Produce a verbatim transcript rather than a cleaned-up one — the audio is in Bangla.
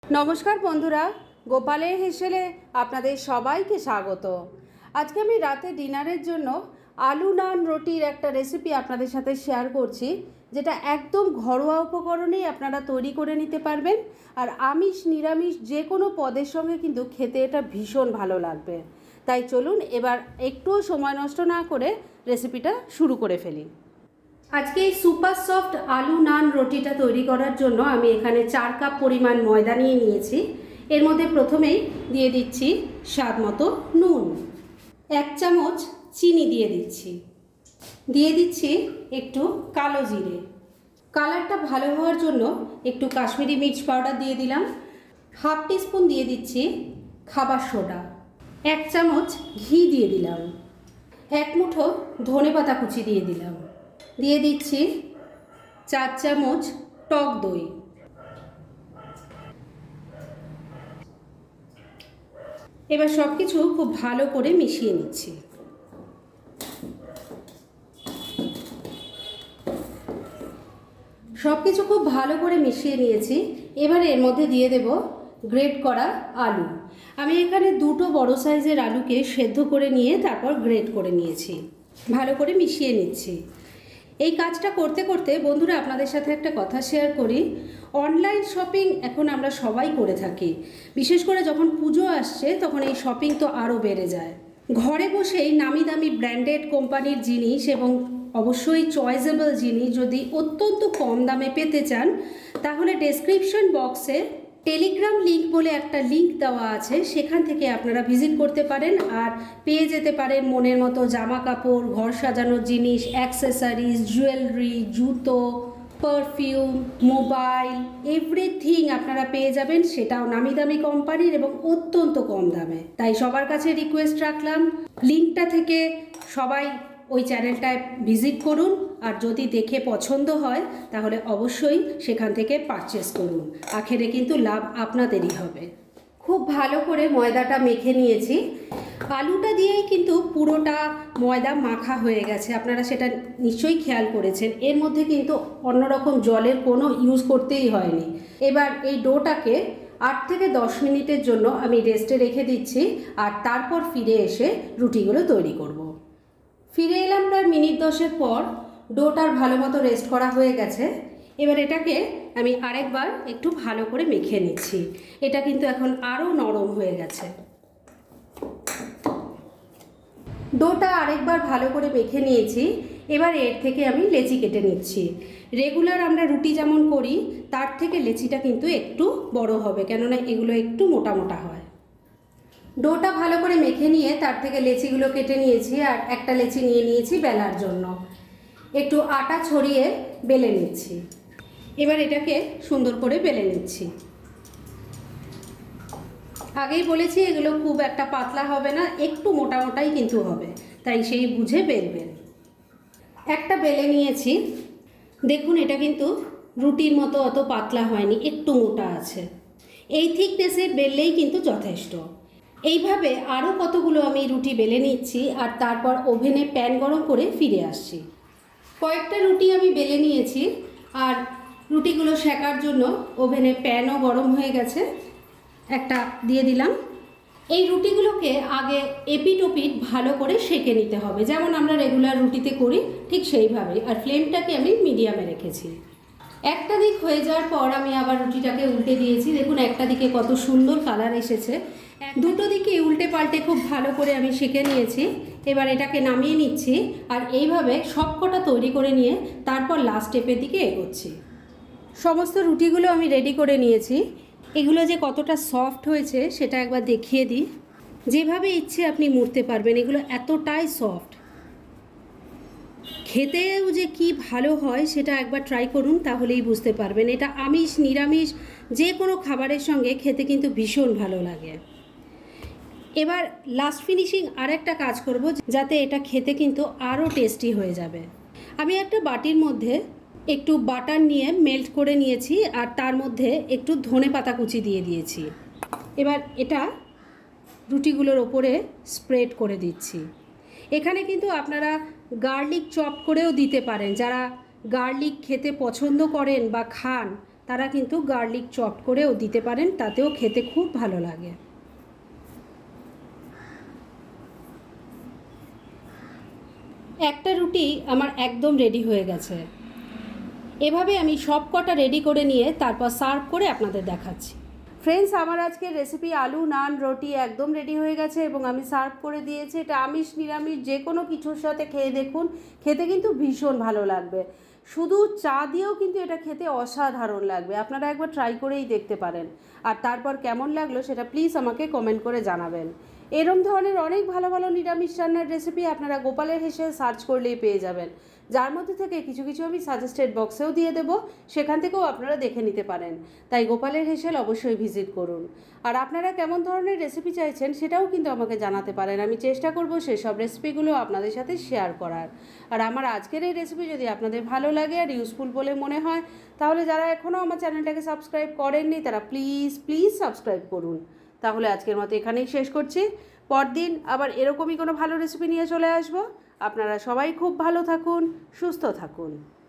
नमस्कार बंधुरा गोपालेर हेसेले आपनादेर सबाइके स्वागत। आज के आमी राते डिनारेर जोन्नो आलू नान रोटिर एक रेसिपि आपनादेर साथे शेयर करछि, जेटा एकदम घरोया उपकरणेई आपनारा तैरी करे निते पारबेन और आमिष निरामिष जे कोनो पदेर संगे किन्तु खेते एटा भीषण भालो लागबे। ताई चलुन एबार एकटुओ समय नष्ट ना करे रेसिपिटा शुरू करे फेली। आज के सुपार सफ्ट आलू नान रोटिटा तैरी करार जोन्नो आमी एखाने चार कप परिमाण मयदा निये नियेछि। एर मध्य प्रथमेई दिये दिচ্ছি स्वाद मतो नुन, एक चामच चीनी दिये दिচ্ছি, दिये दिচ্ছি एकटू कालो जिरे, कालारटा भालो हওয়ার जोन्नो एकटू काश्मीरी मिर्च पाउडार दिये दिलाम, हाफ टीस्पून दिये दिচ্ছি खाबार सोडा, एक चामच घी दिये दिलाम, एक मुठो धनेपाता कुचि दिये दिलाम, दिए दिচ্ছি चार चामच टक दई, एबार सबकिछु खूब भालो करे मिशिए निচ্ছি। सबकिछु खूब भालो करे मिशिए निয়েছি। एबार एर मধ্যে দিয়ে দেব ग्रेट करा आलू। আমি এখানে দুটো বড় সাইজের আলুকে সেদ্ধ করে নিয়ে তারপর গ্রেট করে নিয়েছি। ভালো করে মিশিয়ে নিচ্ছি। এই কাজটা করতে করতে বন্ধুরা আপনাদের সাথে একটা কথা শেয়ার করি। অনলাইন শপিং এখন আমরা সবাই করে থাকি, বিশেষ করে যখন পুজো আসছে তখন এই শপিং তো আরও বেড়ে যায়। ঘরে বসেই নামি দামি ব্র্যান্ডেড কোম্পানির জিনিস এবং অবশ্যই চয়েসেবল জিনিস যদি অত্যন্ত কম দামে পেতে চান তাহলে ডেসক্রিপশন বক্সে টেলিগ্রাম লিঙ্ক বলে একটা লিঙ্ক দেওয়া আছে, সেখান থেকে আপনারা ভিজিট করতে পারেন আর পেয়ে যেতে পারেন মনের মতো জামা কাপড়, ঘর সাজানোর জিনিস, অ্যাক্সেসরিজ, জুয়েলারি, জুতো, পারফিউম, মোবাইল, এভরিথিং আপনারা পেয়ে যাবেন, সেটাও নামি দামি কোম্পানির এবং অত্যন্ত কম দামে। তাই সবার কাছে রিকোয়েস্ট রাখলাম লিঙ্কটা থেকে সবাই ওই চ্যানেলটায় ভিজিট করুন আর যদি দেখে পছন্দ হয় তাহলে অবশ্যই সেখান থেকে পারচেস করুন, আখেরে কিন্তু লাভ আপনাদেরই হবে। খুব ভালো করে ময়দাটা মেখে নিয়েছি। আলুটা দিয়েই কিন্তু পুরোটা ময়দা মাখা হয়ে গেছে, আপনারা সেটা নিশ্চয়ই খেয়াল করেছেন। এর মধ্যে কিন্তু অন্যরকম জলের কোনো ইউজ করতেই হয়নি। এবার এই ডোটাকে আট থেকে দশ মিনিটের জন্য আমি রেস্টে রেখে দিচ্ছি আর তারপর ফিরে এসে রুটিগুলো তৈরি করব। ফিরে এলাম প্রায় মিনিট দশের পর, ডোটার ভালো মতো রেস্ট করা হয়ে গেছে। এবার এটাকে আমি আরেকবার একটু ভালো করে মেখে নিচ্ছি। এটা কিন্তু এখন আরও নরম হয়ে গেছে। ডোটা আরেকবার ভালো করে মেখে নিয়েছি। এবার এর থেকে আমি লেচি কেটে নিচ্ছি। রেগুলার আমরা রুটি যেমন করি তার থেকে লেচিটা কিন্তু একটু বড় হবে, কেননা এগুলো একটু মোটা মোটা হয়। ডোটা ভালো করে মেখে নিয়ে তার থেকে লেচিগুলো কেটে নিয়েছি আর একটা লেচি নিয়ে নিয়েছি বেলার জন্য। একটু আটা ছড়িয়ে বেলে নিচ্ছি। এবার এটাকে সুন্দর করে বেলে নিচ্ছি। আগেই বলেছি এগুলো খুব একটা পাতলা হবে না, একটু মোটা মোটাই কিন্তু হবে, তাই সেই বুঝে বেলবেন। একটা বেলে নিয়েছি, দেখুন এটা কিন্তু রুটির মতো অত পাতলা হয়নি, একটু মোটা আছে। এই থিকনেসে বেললেই কিন্তু যথেষ্ট। এইভাবে আরও কতগুলো আমি রুটি বেলে নিচ্ছি আর তারপর ওভেনে প্যান গরম করে ফিরে আসছি। কয়েকটা রুটি আমি বেলে নিয়েছি আর রুটিগুলো সেকার জন্য ওভেনে প্যানও গরম হয়ে গেছে, একটা দিয়ে দিলাম। এই রুটিগুলোকে আগে এপিট ওপিট ভালো করে সেঁকে নিতে হবে, যেমন আমরা রেগুলার রুটিতে করি ঠিক সেইভাবেই। আর ফ্লেমটাকে আমি মিডিয়ামে রেখেছি। একটা দিক হয়ে যাওয়ার পর আমি আবার রুটিটাকে উল্টে দিয়েছি। দেখুন একটা দিকে কত সুন্দর কালার এসেছে। দুটো দিকে উল্টে পাল্টে খুব ভালো করে আমি সেঁকে নিয়েছি। এবার এটাকে নামিয়ে নিচ্ছি আর এইভাবে সব কটা তৈরি করে নিয়ে তারপর লাস্ট স্টেপের দিকে এগোচ্ছি। সমস্ত রুটিগুলো আমি রেডি করে নিয়েছি। এগুলো যে কতটা সফট হয়েছে সেটা একবার দেখিয়ে দিই। যেভাবে ইচ্ছে আপনি মুড়তে পারবেন, এগুলো এতটাই সফট, খেতেও যে কি ভালো হয় সেটা একবার ট্রাই করুন, তাহলেই বুঝতে পারবেন। এটা আমিষ নিরামিষ যে কোনো খাবারের সঙ্গে খেতে কিন্তু ভীষণ ভালো লাগে। এবার লাস্ট ফিনিশিং আরেকটা কাজ করব যাতে এটা খেতে কিন্তু আরও টেস্টি হয়ে যাবে। আমি একটা বাটির মধ্যে একটু বাটার নিয়ে মেল্ট করে নিয়েছি আর তার মধ্যে একটু ধনেপাতা কুচি দিয়ে দিয়েছি। এবার এটা রুটিগুলোর ওপরে স্প্রেড করে দিচ্ছি। এখানে কিন্তু আপনারা গার্লিক চপ করেও দিতে পারেন, যারা গার্লিক খেতে পছন্দ করেন বা খান তারা কিন্তু গার্লিক চপ করেও দিতে পারেন, তাতেও খেতে খুব ভালো লাগে। একটা রুটি আমার একদম রেডি হয়ে গেছে। এভাবে আমি সব কটা রেডি করে নিয়ে তারপর সার্ভ করে আপনাদের দেখাচ্ছি। ফ্রেন্ডস, আমার আজকের রেসিপি আলু নান রুটি একদম রেডি হয়ে গেছে এবং আমি সার্ভ করে দিয়েছি। এটা আমিষ নিরামিষ যে কোনো কিছুর সাথে খেয়ে দেখুন, খেতে কিন্তু ভীষণ ভালো লাগবে। শুধু চা দিয়েও কিন্তু এটা খেতে অসাধারণ লাগবে। আপনারা একবার ট্রাই করেই দেখতে পারেন, আর তারপর কেমন লাগলো সেটা প্লিজ আমাকে কমেন্ট করে জানাবেন। এরম ধরনের অনেক ভালো ভালো নিরামিষ রান্নার রেসিপি আপনারা গোপালের হেসেল সার্চ করলেই পেয়ে যাবেন, যার মধ্যে থেকে কিছু কিছু আমি সাজেস্টেড বক্সেও দিয়ে দেবো, সেখান থেকেও আপনারা দেখে নিতে পারেন। তাই গোপালের হেসেল অবশ্যই ভিজিট করুন। আর আপনারা কেমন ধরনের রেসিপি চাইছেন সেটাও কিন্তু আমাকে জানাতে পারেন। আমি চেষ্টা করব সেসব রেসিপিগুলো আপনাদের সাথে শেয়ার করার। আর আমার আজকের এই রেসিপি যদি আপনাদের ভালো লাগে আর ইউজফুল বলে মনে হয়, তাহলে যারা এখনও আমার চ্যানেলটাকে সাবস্ক্রাইব করেননি তারা প্লিজ প্লিজ সাবস্ক্রাইব করুন। তাহলে আজকের মতো এখানেই শেষ করছি। পরদিন আবার এরকমই কোনো ভালো রেসিপি নিয়ে চলে আসবো। আপনারা সবাই খুব ভালো থাকুন, সুস্থ থাকুন।